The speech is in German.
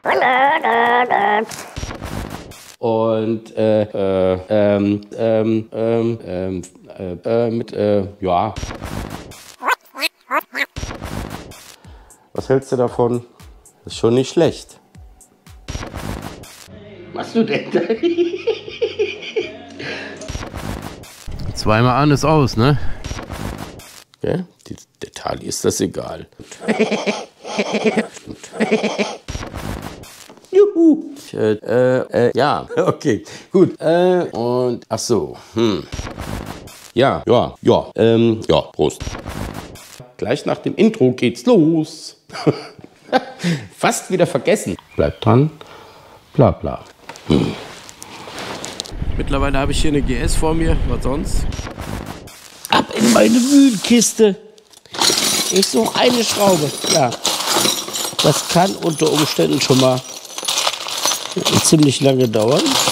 Und ja. Was hältst du davon? Das ist schon nicht schlecht. Was du denn da? Zweimal an ist aus, ne? Ja, der Tali ist das egal. Juhu. Ja, okay, gut. Und, ach so, Ja, Prost. Gleich nach dem Intro geht's los. Fast wieder vergessen. Bleibt dran, bla bla. Mittlerweile habe ich hier eine GS vor mir, was sonst? Ab in meine Wühlkiste. Ich suche eine Schraube. Ja, das kann unter Umständen schon mal ziemlich lange dauern.